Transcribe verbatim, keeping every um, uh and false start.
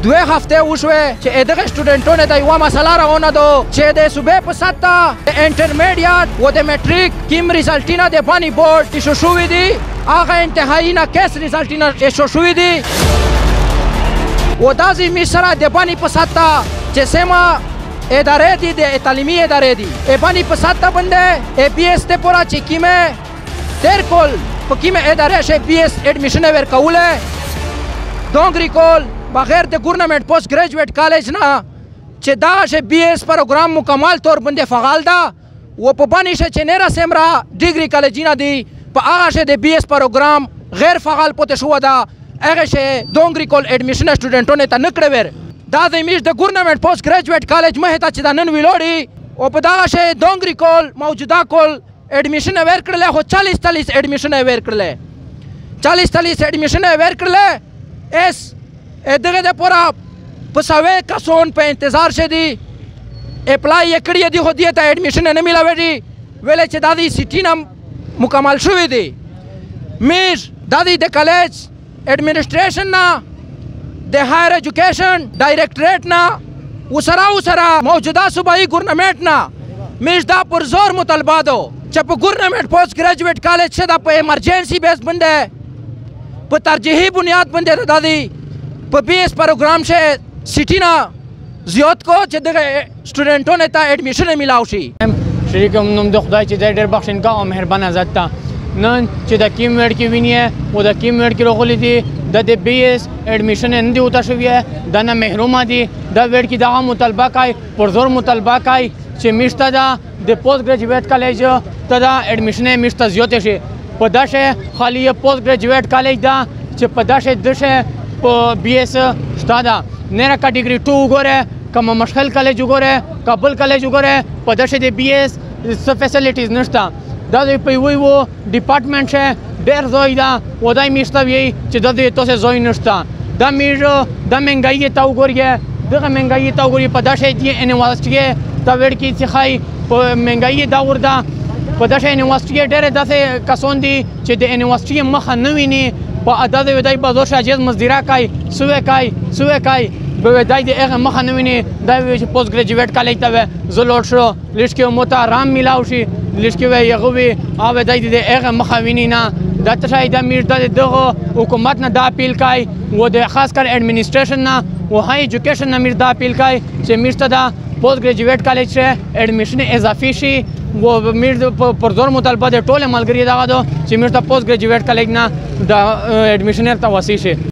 دوه هفته وشوه چې دغه سټوډنټونو ته یوه مسله راونه دو چې د صوبې په سطح د انټرمیډیټ و د میټریک کوم ریزلټونه د پانی بورډ ایشو شوي دي هغه انتهایي ناقص ریزلټونه ایشو شوي دي و دا زموږ سره د پانی په سطح چې سیمه اداره دي د تعلیمي ادارې دي ای پانی په سطح باندې ای پی ایس ته پورا چې کومه تیر کول په کومه اداره شي پی ایس اډمیشن ورکوله دونګری کول بغیر د ګورنمنت پوسټ ګریجویټ کالج نه چې دا شي بی ایس پروګرام مکمل طور باندې فعال ده و په باندې شي چې نرا سمرا ډیګري کالجونه دي په هغه شي د بی ایس پروګرام غیر فعال پته شو ده هغه شي دونګری کول اډمیشن سټوډنټونو ته نکړه ور دا د میش د ګورنمنت پوسټ ګریجویټ کالج مه ته چې دا نن ویلوړي او په دا شي دونګری کول موجوده کول اډمیشن ور کړل خو چالیس چالیس اډمیشن ور کړل چالیس چالیس اډمیشن ور کړل اس دغه د پورا په سوي کسون په انتظار شه دي اپلای یې کړی دی خو دې ته اډمیشن نه ملاوي دي ویل چې دا د سټی نم مکمل شوی دی میر دا د کالج اډمنسټریشن نه د هایر ایجوکیشن ډایریکټریټ نه وسره وسره موجوده صوبایي ګورنمنت نه میر دا پر زور مطالبه دو چې په ګورنمنت پوسټ ګریجویټ کالج شه دا په ایمرجنسي بیس باندې په ترجیحي بنیاد باندې دا دی په بی ایس پروګرام شه سټی نه زیات کو چې دغه سټوډنټونو ته اډمیشن میلاو شي شریک نوم د خدای چې ډېر بخښنګا او مهربانه ذات ته نن چې د کیم وړ کې ویني او د کیم وړ کې راغلي دي د بی ایس اډمیشن نه دی وتا شوی دا نه محرومه دي دا وړ کې دغه مطالبه کوي پر زور مطالبه کوي چې میشته دا د پوسټ ګریجویټ کالج ته دا اډمیشن میشته زیات شي په داشه خالی پوسټ ګریجویټ کالج دا چې په داشه دشه په بی ایس شته دا نه کټګری ټو وګوره کوم مشکل کالج وګوره کابل کالج وګوره په دشه د بی ایس څه فیسیلیټیز نشته دا د په وی وو ډپارټمنټ شه ډېر زوی دا ودای میشته وی چې د دې توسه زوی نشته دا میژو د منګای ته وګورئ دغه منګای ته وګورئ په دشه دی یونیورسيټي ته وړ کې چې خای په منګای دا وردا په دشه یونیورسيټي ډېر داسې کسان دي چې د یونیورسيټي مخه نه ویني په عدد ودای بازار شاجز مزدیرا کوي سوې کوي سوې کوي به ودای د هغه مخه نه ویني دا وی چې پوسټ ګریجویټ کالج ته زلوټ شو لښکې موته آرام میلاو شي لښکې وی هغه وی او ودای د هغه مخه ویني نه دا ته دا میر دغه حکومت نه دا اپیل کوي و د خاص کر اډمنسټریشن نه و هاي ایجوکیشن نه میر دا اپیل کوي چې میرته دا پوسټ ګریجویټ کالج شه اډمیشن اضافي شي و میر پر زور مطالبه د ټوله ملګری دغه دو چې میرته پوسټ ګریجویټ کالج نه دا اډمیشن ته واسي شي